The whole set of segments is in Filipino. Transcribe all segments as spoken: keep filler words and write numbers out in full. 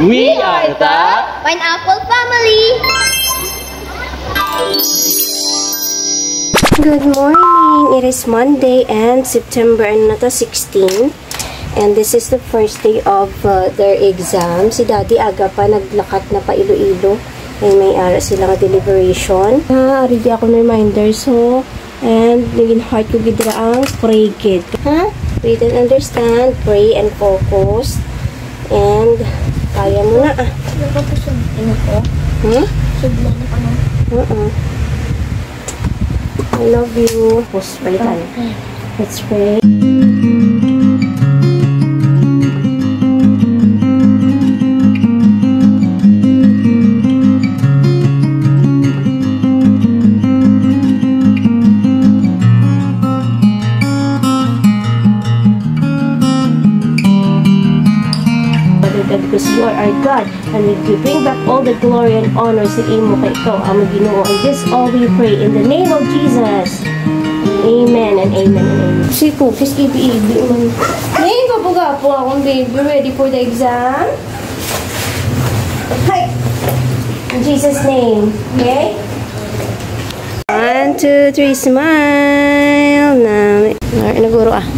We are the Pineapple Family! Good morning! It is Monday and September and na to, sixteen. And this is the first day of uh, their exam. Si Daddy aga pa, naglakat na pa Iloilo. Ay may ara silang deliberation. Ah, ready ako ng reminder. So, and naging heart ko gidra ang pray kid. Ha? Huh? Read and understand, pray and focus. And, kaya mo na ah. Ano ko po sub? Ano ko? Hmm? Subla na pa na. Uh-uh. I love you. Post pray tayo. Let's pray. Because you are our God, and we bring back all the glory and honor sa imo kay ikaw ang Ginoo. And this all we pray in the name of Jesus. Amen and amen and amen. Si Cookies, ibi-ibi man. Ngayon, pabuga po akong baby. Ready for the exam? Hi! In Jesus' name. Okay? One, two, three, smile. Na, naguro ah.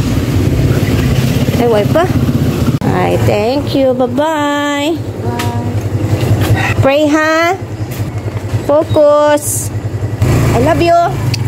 Ay, wipe pa. Hi, thank you. Bye-bye. Bye. Pray, ha? Focus. I love you.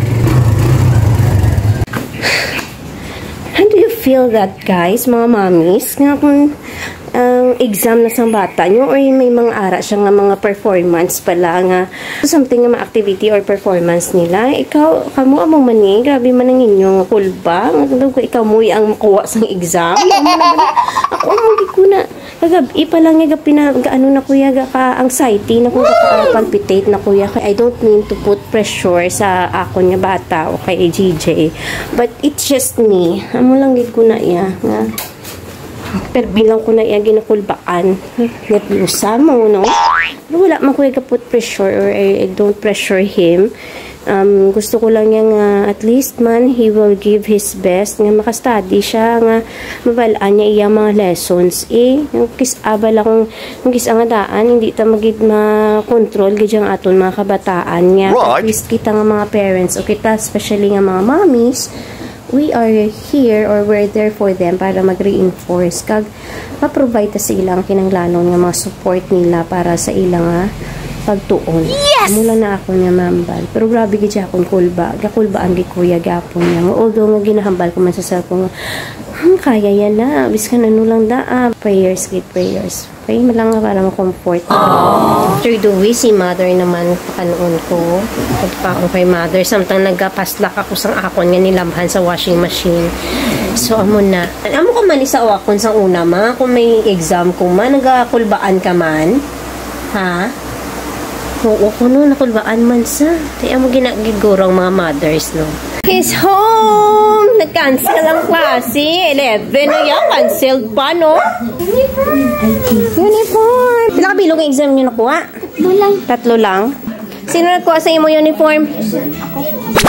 How do you feel that, guys, mga mommies? Nga kung ang um, exam na sa bata nyo or may mga ara siya nga mga performance pala nga something nga activity or performance nila. Ikaw, kamo among mani, grabe man ang inyong kulba. Ikaw mo ang makuha sa exam. Ako mo ko na kagabi pa lang nga pina ano na kuya ga ka anxiety na kuya ka palpitate na kuya kay I don't mean to put pressure sa ako nga bata o kay G J, but it's just me. Amo lang gid ko na iya nga. Pero bilang ko na iya ginakulbaan. Naglusa mo, no? Pero wala man kuya ka put pressure or I, I don't pressure him. Um, gusto ko lang yung uh, at least man he will give his best nga makastudy siya nga mabalaan niya iyang mga lessons eh yung kisaba lang yung kisang daan hindi ta magid ma-control gid ang aton mga kabataan nga right. At least kita nga mga parents o kita especially nga mga mommies we are here or we're there for them para mag-reinforce kag ma-provide ta sa ilang kinanglanon nga mga support nila para sa ilang uh, pagtuon. Yes! Mula na ako niya mambal. Pero grabe gid akong kulba. Gakulbaan gi kuya gapon niya. Although nga ginahambal ko man sa cellphone nga, hmm, kaya yan na. Biskan ano lang da. Ah, prayers, gid prayers. Pray mo lang para ma-comfort. After the way, si mother naman pakanoon ko. Pagpaon kay mother. Samtang nagpaslak ako sang akon nga nilamhan sa washing machine. So, amo na. Amo ko man sa akon sang una ma. Kung may exam ko man, nagakulbaan ka man. Ha? Oo ko no, nakulbaan man sa. Kaya mo ginagigurang mga mothers, no? He's home! Nag-cancel ang klase. eleven na yan. Cancelled pa, no? Uniform! Uniform! Pila ka bilog ang exam nyo nakuha? Tatlo lang. Tatlo lang? Sino nagkuha sa imo uniform? Ako.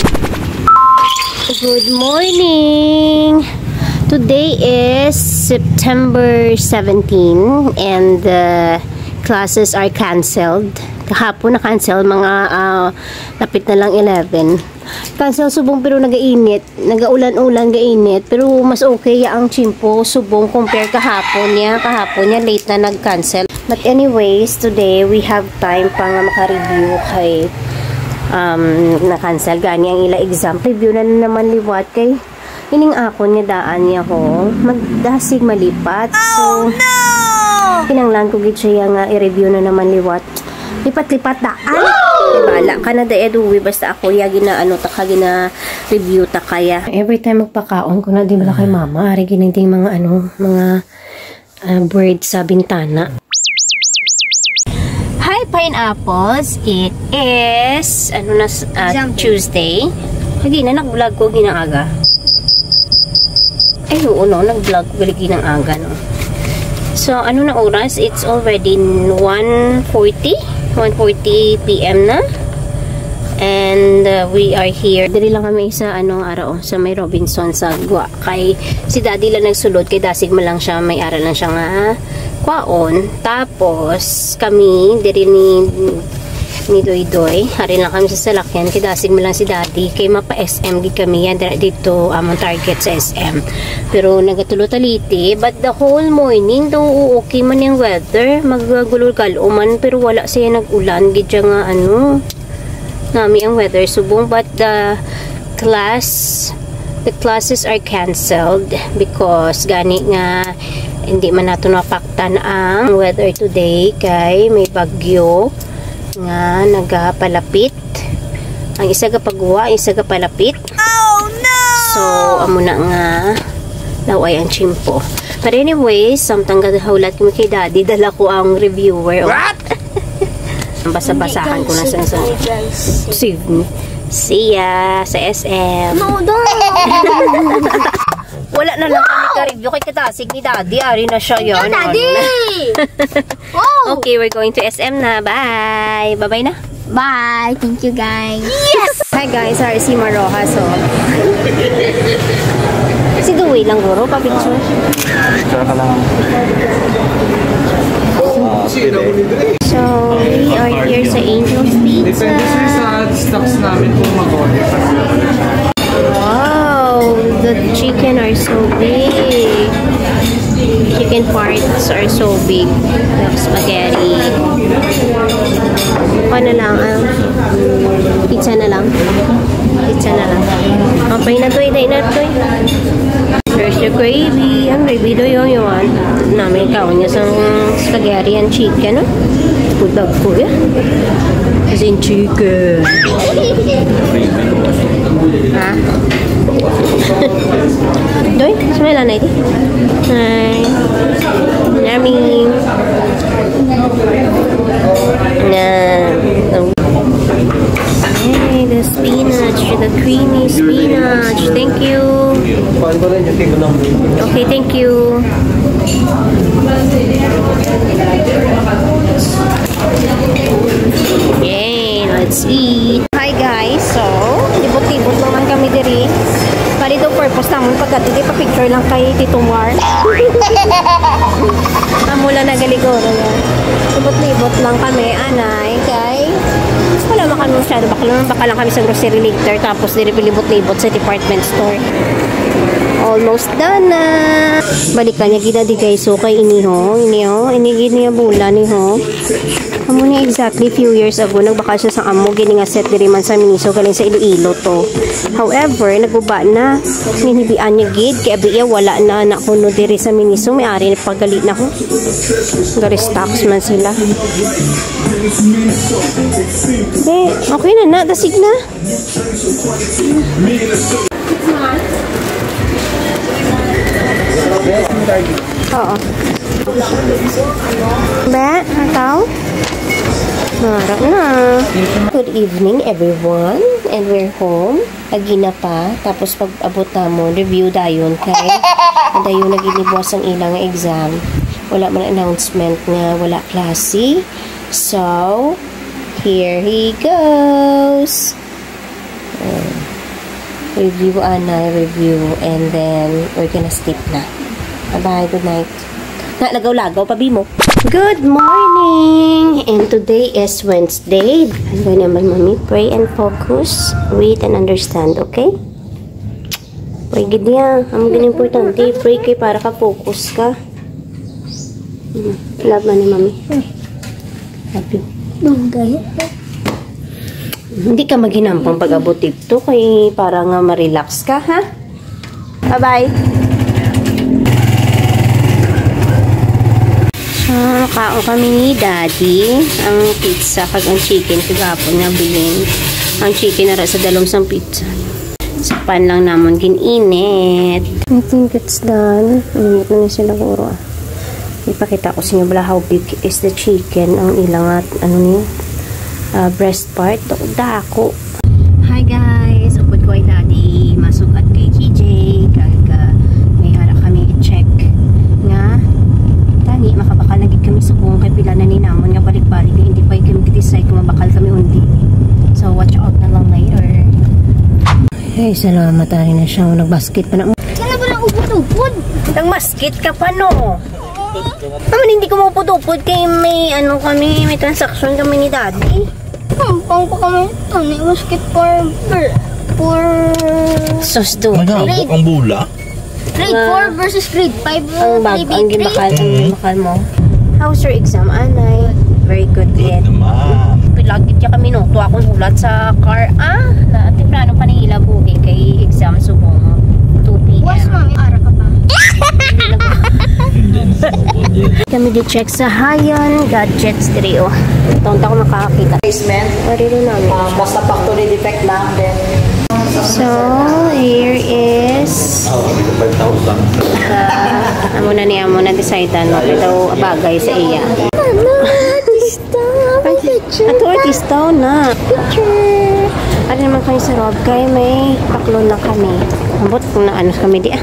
Good morning! Today is September seventeenth and the classes are cancelled. Kahapon na cancel mga uh, lapit na lang eleven. Cancel subong pero nagainit, nagaulan-ulan gainit pero mas okay ya ang chimpo subong compare kahapon niya. Kahapon niya late na nag-cancel. But anyways, today we have time pa nga maka-review kay um na-cancel gani ang ila exam. Review na naman liwat kay ining akon nga daan niya ho. Magdasig malipat. So, oh, no! Kinanglan ko gid siya nga i-review na naman liwat. Lipat-lipat daan. Bala ka na da eduwi basta ako ya gina ano ta ka gina review ta kaya. Every time magpakaon ko na di bala kay mama, ari gininding mga ano, mga uh, bird sa bintana. Hi pineapples. It is ano na uh, Tuesday. Lagi na nag-vlog ko ginaaga. Ay oo no, nag-vlog ko ginang aga no. So ano na oras? It's already one forty. one forty p m na and uh, we are here diri lang kami sa anong araw sa may Robinson sa Gwa kay si daddy lang nagsulod kay dasig mo lang siya may ara lang siya nga kwaon. Tapos, kami, diri ni ni Doy Doy. Hari lang kami sa salakyan. Kidasig mo lang si Daddy. Kay mapa S M gid kami yan. Dito, among target sa S M. Pero, nagatulot-aliti. But the whole morning, daw okay man yung weather. Maggulol-galo man. Pero wala siya nag-ulan. Gidya nga, ano, nami ang weather subong. But the class, the classes are canceled because gani nga hindi man nato napaktan ang weather today kay may bagyo nga nagapalapit. Ang isa ka pagwa, ang isa ka palapit. Oh no! So, amo na nga laway ang chimpo. But anyway, samtang gadahulat ko kay Daddy, dala ko ang reviewer. What? Basa-basahan ko na sa sa save me. See ya sa S M. No, don't. Wala na lang kami ka-review kay Katasig ni Daddy. Ari na siya yan. Daddy! Oh. Okay, we're going to S M na. Bye! Bye-bye na. Bye. Thank you, guys. Yes! Hi guys, sorry si Maroha. So, si Dewey lang guro, pa-picture. Picture ka lang. So, we are here sa Angel's Pizza. Depende sa stocks namin kung mag-order. Wow! The chicken are so big. Chicken parts are so big. The spaghetti. Ano lang, ah? Pizza na lang. Pizza na lang. Okay na to, iday na to. There's the gravy. Ang gravy do yun yun. Namin kaon niya sa spaghetti and chicken, no? Budag ko, ya. As in chicken. Ha? Doy, smile na ito. Hi. Yummy. Na. Hey, the spinach, the creamy spinach. Thank you. Okay, thank you. Yay, let's eat. Hi guys, so libot-libot naman kami diri. Bali daw purpose naman pagkat hindi pa picture lang kay Tito Mar. Amula na galigoro na. Libot-libot lang kami, anay, kay wala man kami masyado. Baka lang, baka lang kami sa grocery later tapos diri libot-libot sa department store. Almost done na. Balikan niya gina di guys. So kay iniho, iniho, inigid niya bula ni ho. Amo ni exactly few years ago nagbaka siya sa amo gini nga set diri man sa Miniso galing sa Iloilo to. However, naguba na hinibian niya gid kay abiya wala na anak ko no diri sa Miniso may ari na pagalit na ko. Gari stocks man sila. Eh, okay na na, dasig na. Oo. Ba, ataw? Marap na. Good evening everyone. And we're home. Lagi na pa. Tapos pag abot na mo, review dayon kay dayon nagilibuas ang ilang exam. Wala man announcement nga wala klase. So, here he goes. Uh, review, Ana, review. And then, we're gonna sleep na. Bye-bye, good night. Na, lagaw-lagaw, pabi mo. Good morning! And today is Wednesday. I'm going naman, Mommy, pray and focus. Read and understand, okay? Pray gid niya. Ang importante, pray kay para ka focus ka. Hmm. Love man ni Mommy. Love you. Dugay. Hindi ka maghinampang pag-abot dito kay para nga ma-relax ka, ha? Bye-bye! So, kaon kami ni Daddy. Ang pizza kag ang chicken kagapon nga bilin. Ang chicken na sa dalom sang pizza. Sa pan lang namon gininit. I think it's done. Init na sila guro. Ipakita ko sa inyo bala how big is the chicken. Ang ilang at ano niya uh, breast part. Dako. Hi guys. Upod ko ay Daddy. Masugat kay G J. Kag uh, may ara kami i-check nga tani makabakal na gid kami subong kay pila na ni namon nga balik-balik hindi pa kami decide kung mabakal kami undi. So watch out na lang later. Hey, salamat ari na siya nagbasket pa na. Kala ba lang upod-upod? Nang basket ka pa no. Naman hindi ko maputupod kay may ano kami, may transaction kami ni Daddy. Pang pa kami. Ano yung basket for... For... Sus do. Naghabok ang bula? Grade four versus grade five. Ang bag, ang gibakal, ang gibakal mo. How's your exam, Anay? Very good yet. Naman. Pilagit niya kami no. Tuwa akong hulat sa car. Ah, na temprano pa nila buhi kay exam subong two p m. Was mami, ara ka pa. Hindi na sumupod yan. Kami di-check sa Hayan Gadgets three oh. Taon ko makakakita. Basement. Marilo namin. Um, basta factory defect lang. Then, So, here is five thousand. uh, amo na niya mo na decide ano ito bagay sa iya. Ano? Artista. Picture. Ato artista na. Picture. Ano naman kayo sa Rob kay may paklo na kami. Ambot kung na ano kami di ah.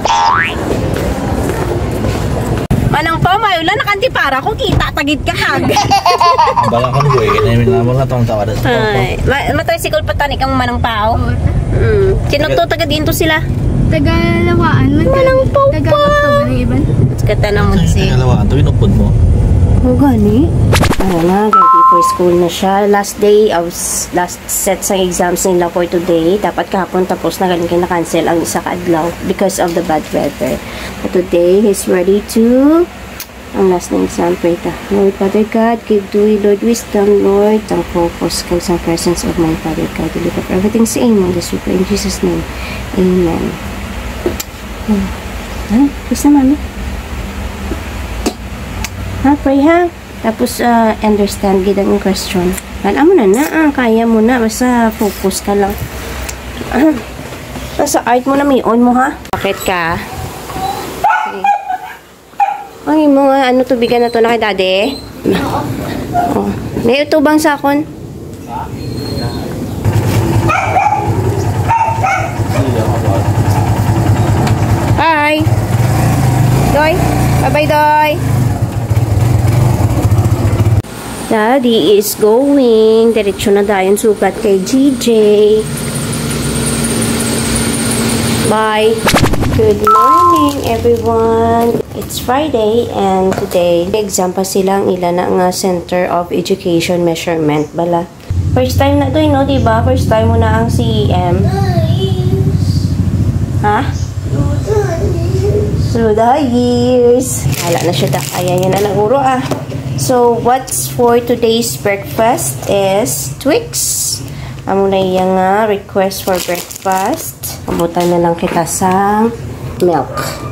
Manang pa, mayula nakanti para kung kita tagid ka hag. Bala ka mo eh. Kinamin naman na itong tawa. Ay, ma matricycle pa tani kang manang pao. Mm. Sinugto taga dito sila. Tagalawaan. Manang pao pa. Tagalawaan ng iban. Kata na mo si. Tagalawaan. Ito inupod mo. O gani? Ano na, ready for school na siya. Last day of last set sa exams nila for today. Dapat kahapon tapos na galing na-cancel ang isa kaadlaw because of the bad weather. But today, he's ready to ang last na exam. Pray ka. Lord Father God, give to you, Lord, wisdom, Lord. Ang focus ka sa presence of my Father God. Deliver everything sa inyo. This we pray in Jesus' name. Amen. Hmm. Ha? Please na, mami. Ha? Pray ha? Tapos, uh, understand gid ang question. Kala mo na na, ah, kaya mo na. Basta focus ka lang. Ah, basta art mo na may on mo ha. Bakit ka? Okay. Ay mo nga, ano tubigan na to na kay Daddy? Oo. Oh. May utubang sa akon. Bye! Doy! Bye-bye, Doy! Daddy is going. Diretso na dayon sugat kay G J. Bye. Good morning, everyone. It's Friday and today, exam pa silang ilan na nga Center of Education Measurement. Bala. First time na to, no? Diba? First time mo na ang C E M. Ha? Through the years. Hala na siya. Ayan yan na naguro ah. So, what's for today's breakfast is Twix. Amo na iyang uh, request for breakfast. Abutan na lang kita sa milk.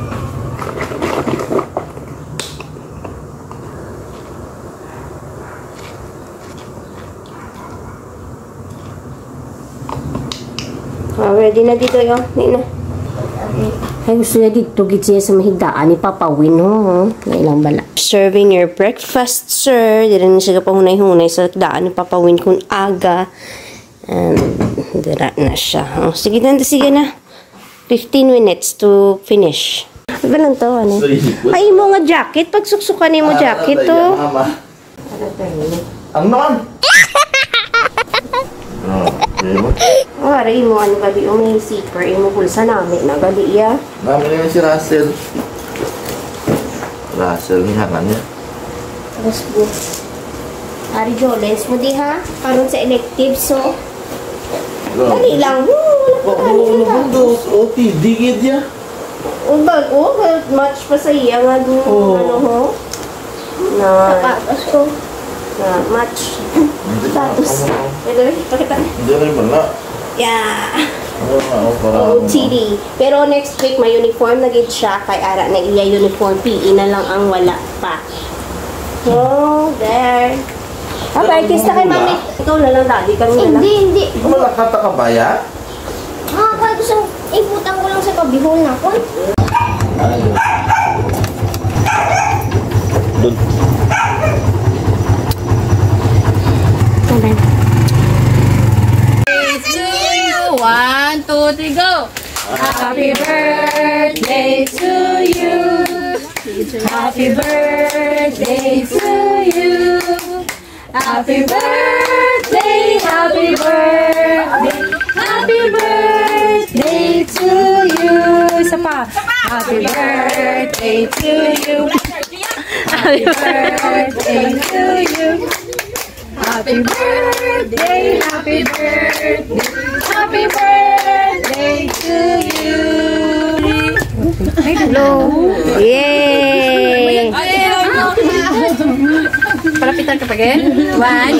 Oh, ready na dito yun. Hindi na. Ay, gusto na dito, git siya sa mahigdaan ni Papa Win, ho. Nailang bala. Serving your breakfast, sir. Dira na siya pamunay-hunay sa daan ni Papa Win kung aga. And, dira na siya. Oh, sige na, sige na. fifteen minutes to finish. Ano ba lang to, ano? Ay, mo nga jacket. Pagsuksukan ni mo jacket, to. Ang naman! Oh, aray mo, ano gali, o may zipper, imo pulsa namin na gali, iya. Namin naman si Russell. Russell, nihangan niya. Tapos po, Ari Jolens mo di ha? Karon sa elective, so, dali lang. Oh, wala pa Ano bundos? O, digid niya. O, bag, oh, match pa sa iya nga dun, ano ho? Na, Tapos ko. na, match. Status. Ito, pakita. Hindi rin ba na? Yeah. Ano na, o, para... O T D. Pero next week, may uniform na gid siya. Kay ara na iya uniform. P E na lang ang wala pa. So, there. Ah, artista kay mami. Ikaw na lang, daddy. Kami na lang. Hindi, hindi. Ano nakata ka ba ya? Ah, kahit gusto, iputang ko lang sa kabihon na ko. Doon. One, two, three, go! Happy birthday to you. Happy birthday to you. Happy birthday, happy birthday, happy birthday to you. Isa pa. Happy birthday to you. Happy birthday to you. Happy birthday, happy birthday, happy birthday to you. Hello. Yay! Palapitan ka pa again? One.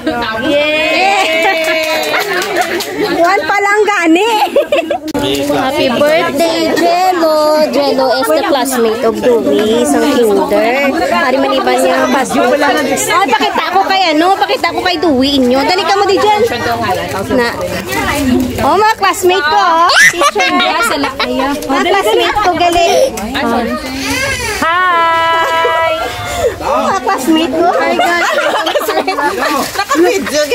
Yay! One pa lang gani. Happy birthday, Jello. Jello is the classmate of Dewey sa kinder. Hari maliban niya ang pasyo. Ay, pakita ko kay ano, pakita ko kay Dewey inyo. Dali ka mo di dyan. Na. Oh, mga classmate ko, oh. Teacher. Mga classmate ko, gali. Hi! Mga classmate ko. Hi, guys. Naka-video.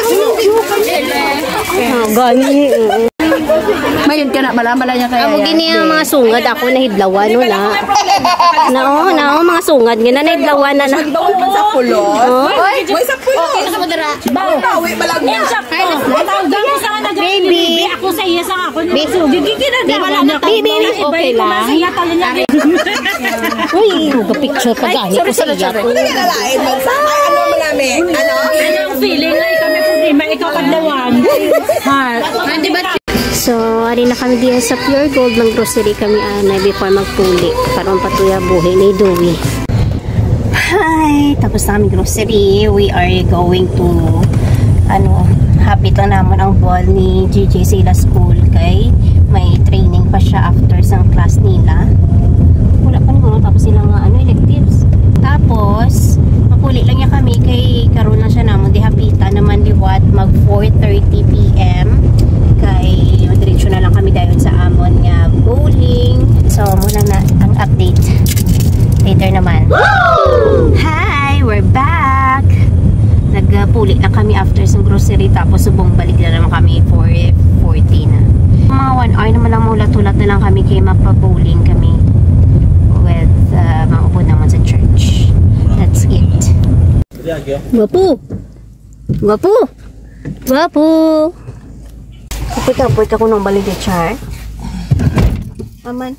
Gani. Mayroon ka na, malamala niya kaya. Amo gini ang mga sungad ako nahidlawan no na. Nao, nao mga sungad nga na nahidlawan na na. Bawal man sa pulot. May sa pulot. Okay, sa madara. Bawi malag niya. Baby. Ako sa iya sa ako. Baby. Baby. Okay lang. Uy, magpa-picture pa gani ko sa iya. Ano mo namin? Ano? Anong feeling ay kami problema ikaw kadlawan. Ha. Hindi ba? So, ari na kami diyan sa Pure Gold ng grocery kami ana before magpuli para patuya buhay ni Dewey. Hi! Tapos na kami grocery. We are going to ano, habit lang naman ang ball ni J J sila school kay may training pa siya after sa class nila. Wala pa naman tapos sila nga ano, electives. Tapos, magpuli lang niya kami kay karon na siya namon dihabita naman liwat mag four thirty p m kay diretso na lang kami dayon sa amon nga bowling. So, muna na ang update. Later naman. Hi! We're back! Nagpuli lang kami after sa grocery tapos subong balik na naman kami for forty na. Mga one hour naman lang mulat-ulat na lang kami kay mapa-bowling kami with uh, mga upod naman sa church. That's it. Gwapo! Gwapo! Gwapo! Kapit-kapit ako nung balik ni Char. Aman.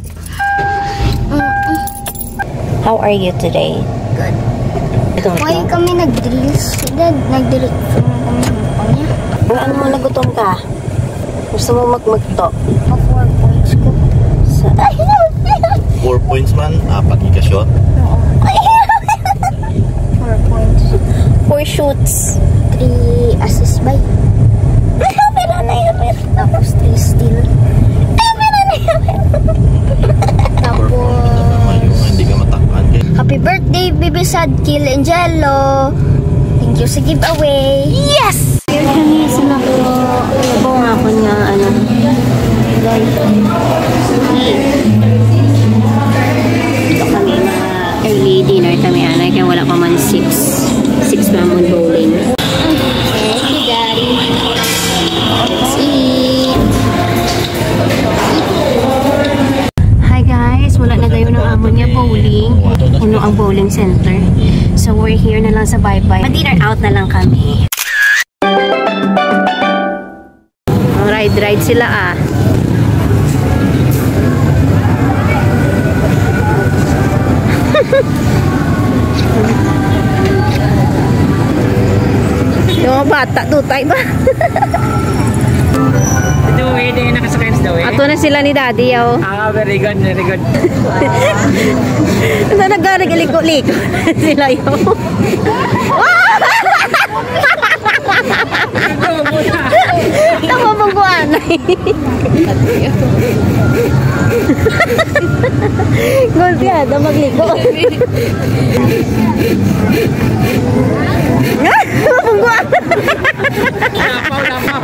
How are you today? Good. Ito, Why ito. kami nag-drills? Dad, nag-drills kami ng kanya. Ano mo nagutom ka? Gusto mo magmagto? Pa four points ko. Sa... Ay, Four points man, apat ka shot. Four points. Four shoots. Three assist by. Pero na yun. Tapos three steal. Pero na yun. Tapos... Hindi ka matakpan. Happy birthday, Baby Sad Kill and Jello. Thank you sa giveaway. Yes! Kami sila ko. Ito nga ako niya, ano. Ito kami na early dinner kami, ana. Kaya wala pa man six. six pa man bowling. Thank you, Daddy. Let's eat. Hi guys, wala na tayo ng amon niya bowling. Ano ang bowling center. So we're here na lang sa bye-bye. Ma-dinner out na lang kami. Ride-ride sila ah. Yung mga bata, tutay ba? Ito way din nakasakay sa way. Ato na sila ni Daddy, yaw. Ah, very good, very good. Ito nagkaragiliko-liko sila, yaw. Tama mong kuanay. Golpeada, magliko. Tama mong kuanay. Napaw, napaw.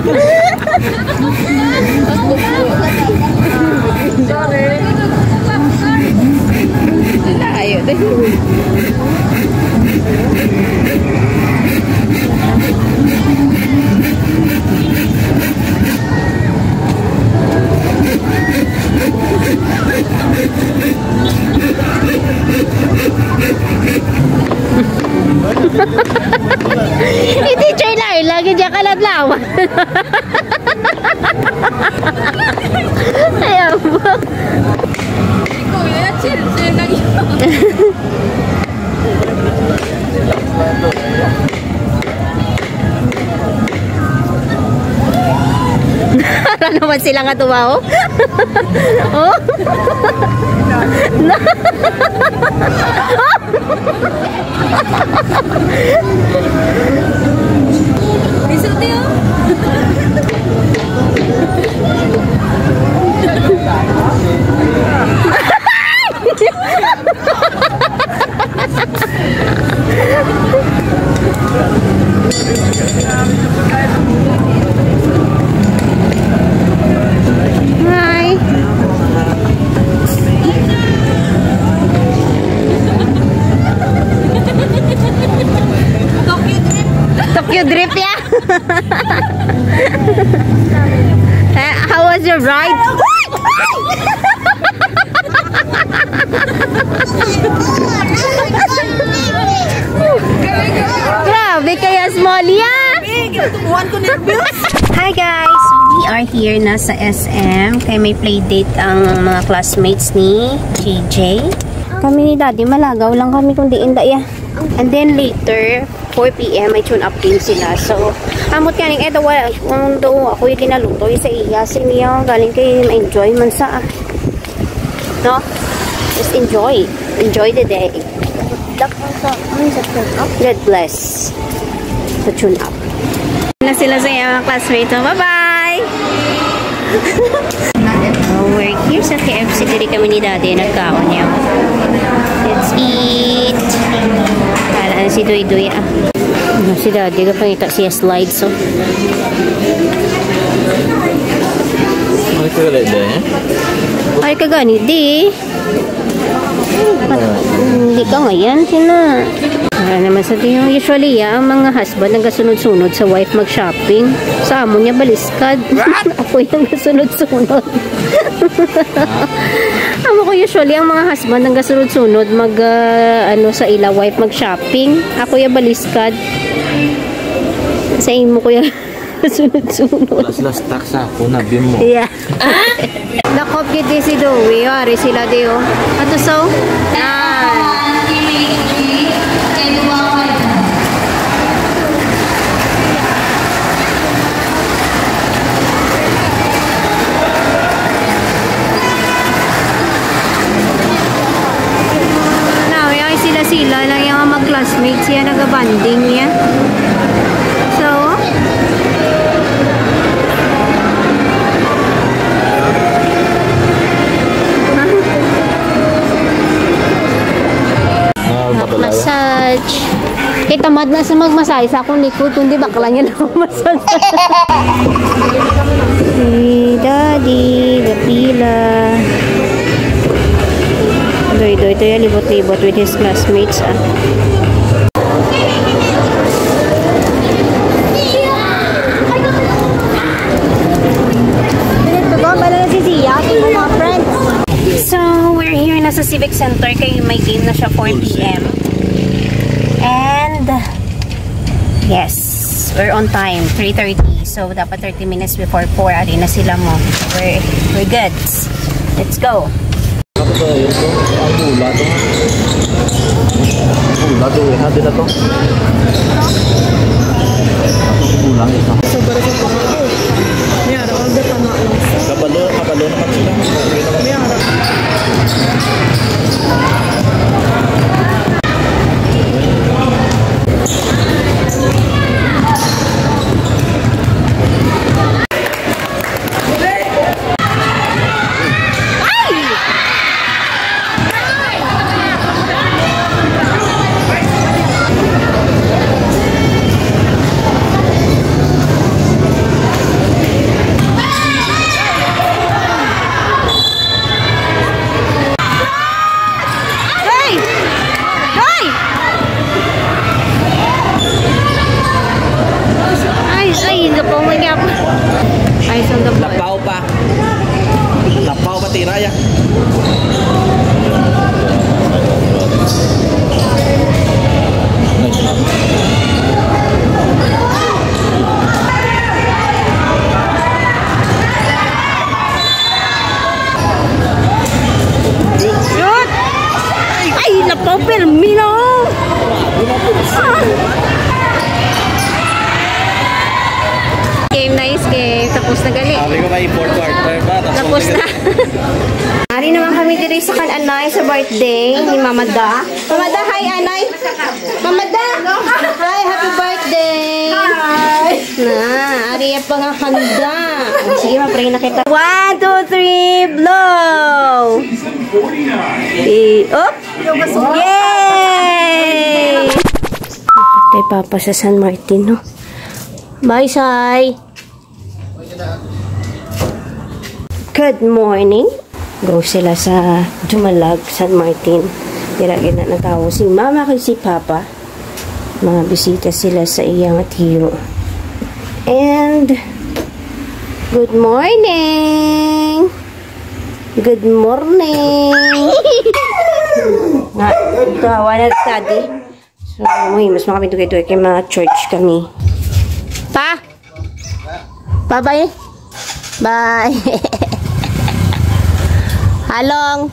Sorry. Layo deh. Hindi, Chay Lai, lagi dyan ka ladlawan. Ayaw mo. naman sila nga tuwa, oh. Oh. Hi. Tokyo Drift, yeah. Uh, how was your ride? Grabe kaya small yan. Hi guys, we are here na sa S M kaya may playdate ang mga classmates ni J J. Kami ni Daddy malagaw lang kami kundi inda ya. And then later four P M may tune up din sila. So amot kaning eto wala kung do ako yung kinaluto sa iya siniya galing kay ma-enjoy man sa no? Just enjoy. Enjoy the day. God bless. So tune up. Na sila sa mga classmates. Bye-bye! Oh, we're here sa K F C. Dili kami ni Daddy. Nagkaon niya. Let's eat. Kala na si Doy-Doy. Ah. Ano si Daddy? Kapangita siya slide. So. Ay, kagalit na eh. Ay, kagani. Di. Hindi ka ngayon. Sina. Wala naman sa tingin. Usually, ah, ang mga husband nagasunod-sunod sa wife mag-shopping. Sa amo niya baliskad. Ako yung nagasunod-sunod. Amo ko usually, ang mga husband nagasunod-sunod mag, uh, ano, sa ila wife mag-shopping. Ako yung baliskad. Sa imo ko yung sunod-sunod. Wala sila stuck sa ako, nabi mo. Yeah. Nakopit din si Dowie. Wari sila di, oh. Ato so? Ah. Sila lang yung mag-classmates yan, nag-banding niya. So, massage. Eh, tamad na sa magmassage sa akong likod, kundi bakla niya na massage. Si Daddy, Gapila. Doy-Doy, ito yung libot-libot with his classmates, ah. So, we're here na sa Civic Center kaya may game na siya four P M And, yes, we're on time, three thirty. So, dapat thirty minutes before four. Ari na sila mo. We're, we're good. Let's go. Ako ba yun to? Ang bula to. Ang bula to. Yan natin na to. Ang bulang ito. Kabalo, kabalo naman sila. Lapaw pa. Lapaw pa tiraya. Ay, lapaw permino. Game, nice game. Tapos na gali. Sabi ko may fourth quarter ba? Tapos na. Ari naman kami diri sa kan Anay sa birthday ni Mama Da. Mama Da, hi Anay. Mama Da. Hi, happy birthday. Hi. Na, ari pa nga handa. Sige, ma-pray na kita. One, two, three, blow. E, up. Yay! Kay Papa sa San Martin, no? Bye, Sai. Good morning. Go sila sa Dumalag, San Martin. Tira-gina na tao si Mama kay si Papa. Mga bisita sila sa iyang at hero. And good morning. Good morning. Nga, tawa na study. So, may mas makami tuloy-tuloy kay mga church kami. Pa? Bye-bye. Bye. Halong.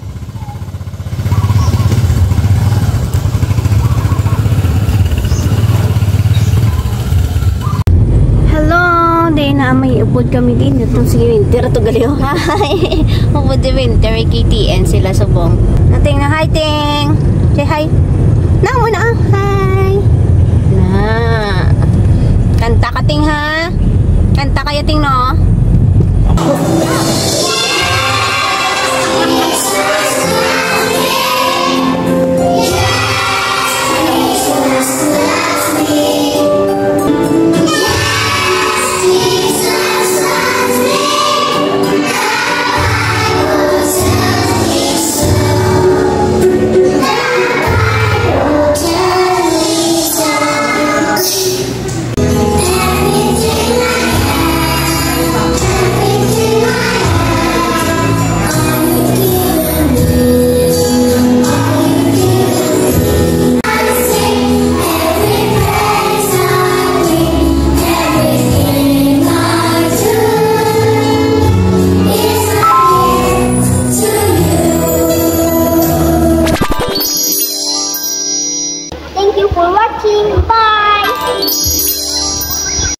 Hello. Day na may upod kami din. Itong si Winter. Ito galiw. Hi. Upod si Winter. K T N sila subong. Nating na hi, Ting. Say hi. Na muna. Hi. Na. Kanta ka, Ting, ha? Kanta kaya, Ting, no?